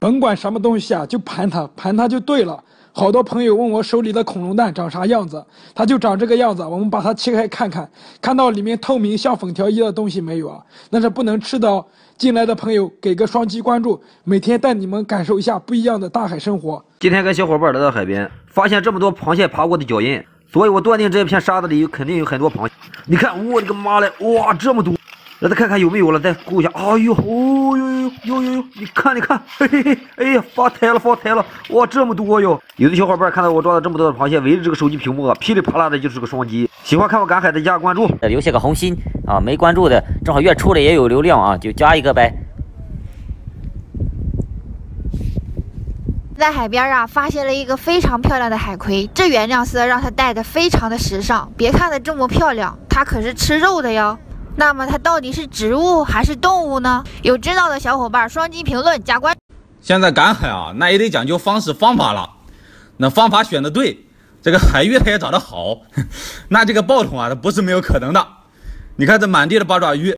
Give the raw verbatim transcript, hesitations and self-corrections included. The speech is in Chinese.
甭管什么东西啊，就盘它，盘它就对了。好多朋友问我手里的恐龙蛋长啥样子，它就长这个样子。我们把它切开看看，看到里面透明像粉条一样的东西没有啊？那是不能吃的哦。进来的朋友给个双击关注，每天带你们感受一下不一样的大海生活。 今天跟小伙伴来到海边，发现这么多螃蟹爬过的脚印，所以我断定这片沙子里肯定有很多螃蟹。你看，我的个妈嘞，哇，这么多！让他看看有没有了，再估一下。哎呦，哦呦呦呦呦呦！你看，你看，嘿嘿嘿，哎呀，发财了，发财了！哇，这么多哟！有的小伙伴看到我抓了这么多的螃蟹，围着这个手机屏幕啊，噼里啪啦的就是个双击。喜欢看我赶海的，加关注， 留下个红心啊！没关注的，正好月初了也有流量啊，就加一个呗。 在海边啊，发现了一个非常漂亮的海葵，这原谅色让它戴的非常的时尚。别看它这么漂亮，它可是吃肉的哟。那么它到底是植物还是动物呢？有知道的小伙伴双击评论加关注。 现在赶海啊，那也得讲究方式方法了。那方法选的对，这个海域它也找得好，那这个爆桶啊，它不是没有可能的。你看这满地的八爪鱼。